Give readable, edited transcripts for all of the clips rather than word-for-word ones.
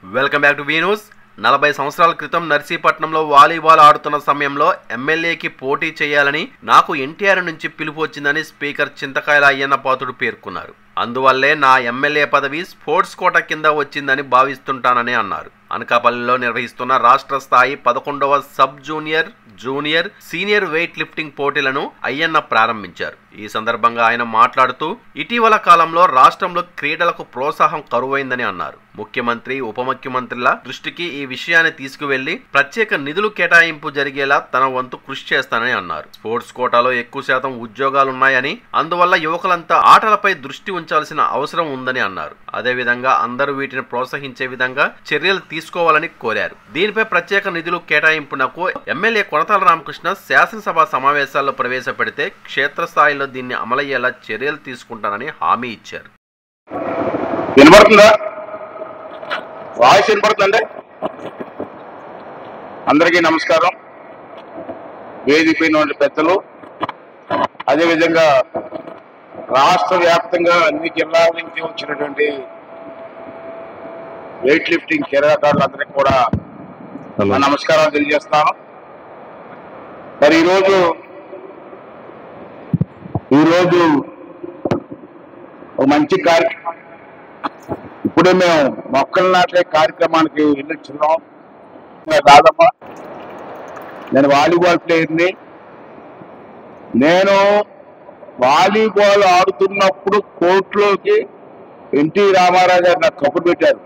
Welcome back to V news. 40 సంవత్సరాల క్రితం నర్సీపట్నంలో volleyball ఆడుతున్న సమయంలో ఎమ్మెల్యేకి పోటీ చేయాలని నాకు ఎన్టీఆర్ నుంచి పిలుపు వచ్చిందని స్పీకర్ చింతకాయల అయ్యన్న పాత్రుడు పేర్కొన్నారు. అందువల్లే నా ఎమ్మెల్యే పదవి స్పోర్ట్స్ కోట కింద వచ్చిందని భావిస్తుంటానని అన్నారు. అనకాపల్లిలో నిర్వహిస్తున్న రాష్ట్ర స్థాయి 11వ sub junior, junior, senior weight lifting పోటీలను అయ్యన్న ప్రారంభించారు. ఈ సందర్భంగా ఆయన మాట్లాడుతూ ఇటీవల కాలంలో రాష్ట్రంలో క్రీడలకు ప్రోత్సాహం కరువైందని అన్నారు. ముఖ్యమంత్రి, ఉప ముఖ్యమంత్రుల దృష్టికి ఈ విషయాన్ని తీసుకువెళ్లి ప్రత్యేక నిధులు కేటాయింపు జరిగేలా తన వంతు కృషి చేస్తానని అన్నారు. స్పోర్ట్స్ కోటాలో ఎక్కువ శాతం ఉద్యోగాలున్నాయని, అందువల్ల యువకులంతా ఆటలపై దృష్టి ఉంచాల్సిన అవసరం ఉందని అన్నారు. అదేవిధంగా అందరూ వీటిని ప్రోత్సహించే విధంగా చర్యలు తీసుకోవాలని కోరారు. దీనిపై ప్రత్యేక నిధులు కేటాయింపునకు ఎమ్మెల్యే కొనతాల రామకృష్ణ శాసనసభ సమావేశాల్లో ప్రవేశపెడితే క్షేత్రస్థాయిలో దీన్ని అమలయ్యేలా చర్యలు తీసుకుంటానని హామీ ఇచ్చారు. వాయిస్ వినపడుతుందండి? అందరికీ నమస్కారం. వేదికైన పెద్దలు, అదేవిధంగా రాష్ట్ర వ్యాప్తంగా అన్ని జిల్లాల నుంచి వచ్చినటువంటి వెయిట్ లిఫ్టింగ్ క్రీడాకారులందరికీ కూడా నమస్కారాలు తెలియజేస్తున్నాను. మరి ఈరోజు ఒక మంచి కార్యక్రమం, ఇప్పుడే మేము మొక్కలు నాటే కార్యక్రమానికి వెళ్ళొచ్చున్నాం. కాదమ్మా, నేను వాలీబాల్ ప్లేయర్ని. నేను వాలీబాల్ ఆడుతున్నప్పుడు కోర్టులోకి ఎన్టీ రామారావు గారు నాకు కబురు పెట్టారు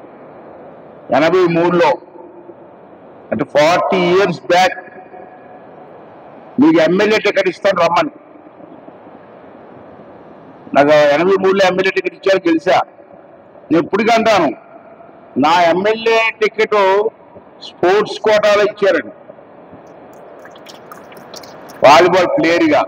83లో, అంటే 40 years బ్యాక్. మీకు ఎమ్మెల్యే టికెట్ ఇస్తాను రమ్మని. నాకు 83లో ఎమ్మెల్యే టికెట్ ఇచ్చారు, గెలిచా. నేను ఎప్పటికీ అంటాను, నా ఎమ్మెల్యే టికెట్ స్పోర్ట్స్ కోటాలో ఇచ్చారండి, వాలీబాల్ ప్లేయర్గా.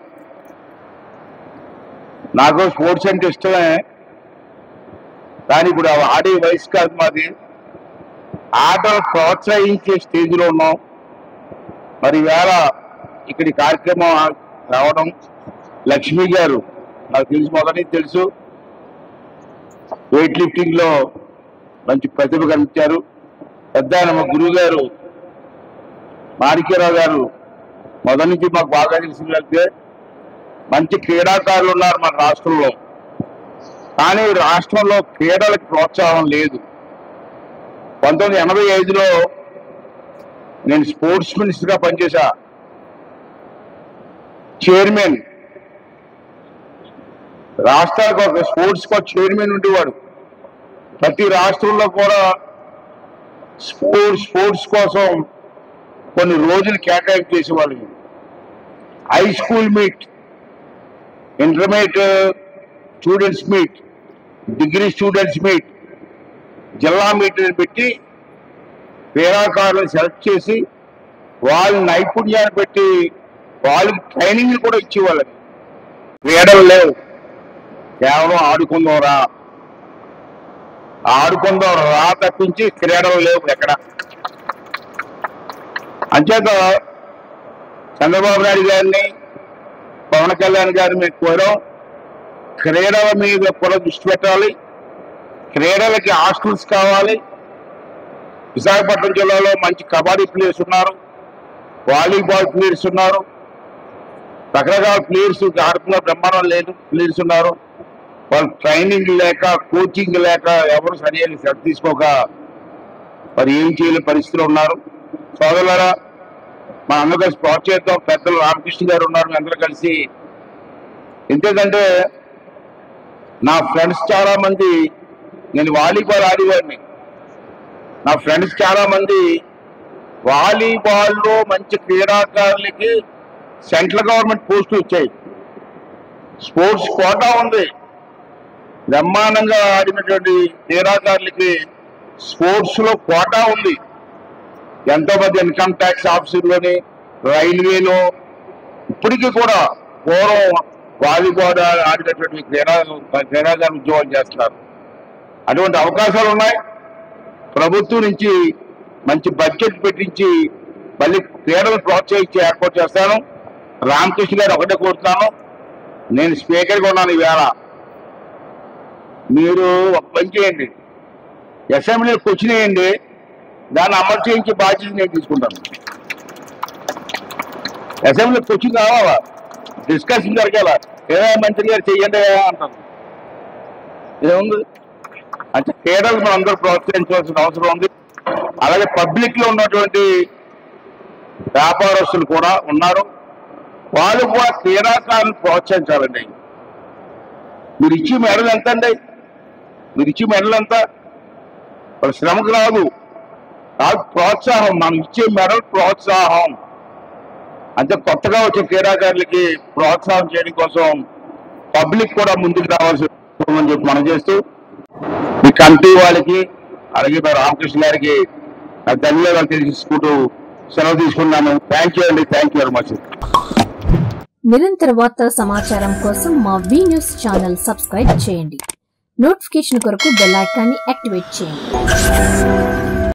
నాకు స్పోర్ట్స్ అంటే ఇష్టమే, కానీ ఇప్పుడు ఆడే వయసు కాదు మాది. ఆటలు ప్రోత్సహించే స్టేజ్లో ఉన్నాం. మరి ఈవేళ ఇక్కడి కార్యక్రమం రావడం, లక్ష్మి గారు నాకు తెలుసు, మొదటి తెలుసు, వెయిట్ లిఫ్టింగ్లో మంచి ప్రతిభ కనిపించారు. పెద్ద మా గురువు గారు మాణిక్యరావు గారు మొదటి నుంచి మాకు బాగా తెలిసి మంచి క్రీడాకారులు ఉన్నారు మన రాష్ట్రంలో. కానీ రాష్ట్రంలో క్రీడలకు ప్రోత్సాహం లేదు. 1985లో నేను స్పోర్ట్స్ మినిస్టర్గా పనిచేశా. చైర్మన్, రాష్ట్రానికి ఒక స్పోర్ట్స్ కోచ్ చైర్మన్ ఉండేవాడు. ప్రతి రాష్ట్రంలో కూడా స్పోర్ట్స్ కోసం కొన్ని రోజులు కేటాయింపు చేసేవాళ్ళు. High school meet, intermediate students meet, degree students meet, జిల్లా మీట్ని పెట్టి క్రీడాకారులను సెలెక్ట్ చేసి వాళ్ళ నైపుణ్యాన్ని పెట్టి వాళ్ళకి ట్రైనింగ్ కూడా ఇచ్చేవాళ్ళని. క్రీడలు లేవు, కేవలం ఆడుకుందాం రా తప్పించి క్రీడలు లేవు ఎక్కడ. అంచేత చంద్రబాబు నాయుడు గారిని, పవన్ కళ్యాణ్ గారిని మేము కోరాం, క్రీడల మీద కూడా దృష్టి పెట్టాలి. క్రీడలకి హాస్టల్స్ కావాలి. విశాఖపట్నం జిల్లాలో మంచి కబడ్డీ ప్లేయర్స్ ఉన్నారు, వాలీబాల్ ప్లేయర్స్ ఉన్నారు, రకరకాల ప్లేయర్స్ ఆడుతున్న బ్రహ్మాండం లేదు ప్లేయర్స్ ఉన్నారు. వాళ్ళు ట్రైనింగ్ లేక, కోచింగ్ లేక, ఎవరు సరైన శ్రద్ధ తీసుకోక మరి ఏం చేయలేని పరిస్థితులు ఉన్నారు. సోదరులారా, మా అందరూ కలిసి ప్రోత్సహిద్దాం. పెద్దలు రామకృష్ణ గారు ఉన్నారు, అందరూ కలిసి. ఎందుకంటే నా ఫ్రెండ్స్ చాలా మంది, నేను వాలీబాల్ ఆడేవాడిని, నా ఫ్రెండ్స్ చాలా మంది వాలీబాల్లో మంచి క్రీడాకారులకి సెంట్రల్ గవర్నమెంట్ పోస్టులు వచ్చాయి. స్పోర్ట్స్ కోటా ఉంది. బ్రహ్మాండంగా ఆడినటువంటి క్రీడాకారులకి స్పోర్ట్స్లో కోటా ఉంది. ఎంతోమంది ఇన్కమ్ ట్యాక్స్ ఆఫీసుల్లోని, రైల్వేలో ఇప్పటికీ కూడా పూర్వం వాలీబాల్ ఆడినటువంటి క్రీడాకారులు ఉద్యోగాలు చేస్తున్నారు. అటువంటి అవకాశాలు ఉన్నాయి. ప్రభుత్వం నుంచి మంచి బడ్జెట్ పెట్టించి మళ్ళీ క్రీడలు ప్రోత్సహించి ఏర్పాటు చేస్తాను. రామకృష్ణ గారు ఒకటే కోరుతున్నాను, నేను స్పీకర్గా ఉన్నాను ఈవేళ. మీరు ఒక పని చేయండి, అసెంబ్లీకి వచ్చినాయండి, దాన్ని అమలు చేయించే బాధ్యత నేను తీసుకుంటాను. అసెంబ్లీకి వచ్చి కావాలా, డిస్కషన్ జరగాల, ఏదైనా మంత్రి గారు చెయ్యండి అంటారు. ఏముంది అంటే క్రీడలు మనం అందరూ ప్రోత్సహించవలసిన అవసరం ఉంది. అలాగే పబ్లిక్ లో ఉన్నటువంటి వ్యాపారస్తులు కూడా ఉన్నారు, వాళ్ళు కూడా క్రీడాకారులను ప్రోత్సహించాలండి. మీరు ఇచ్చే మెడల్ ఎంత అండి? మీరు ఇచ్చే మెడల్ ఎంత? వాళ్ళ శ్రమకు రాదు, ప్రోత్సాహం. మనం ఇచ్చే మెడల్ ప్రోత్సాహం. అంటే కొత్తగా వచ్చే క్రీడాకారులకి ప్రోత్సాహం చేయడం కోసం పబ్లిక్ కూడా ముందుకు రావాల్సి ఉందని చెప్పి మనం చేస్తూ, మీ కమిటీ వాళ్ళకి అలాగే రామకృష్ణ గారికి ధన్యవాదాలు తెలియజేసుకుంటూ సెలవు తీసుకున్నాను. థ్యాంక్ యూ అండి, థ్యాంక్ యూ వెరీ మచ్. నిరంతర వార్తా సమాచారం కోసం మా వి న్యూస్ ఛానల్ సబ్స్క్రైబ్ చేయండి. నోటిఫికేషన్ కొరకు బెల్ ఐకాన్ని యాక్టివేట్ చేయండి.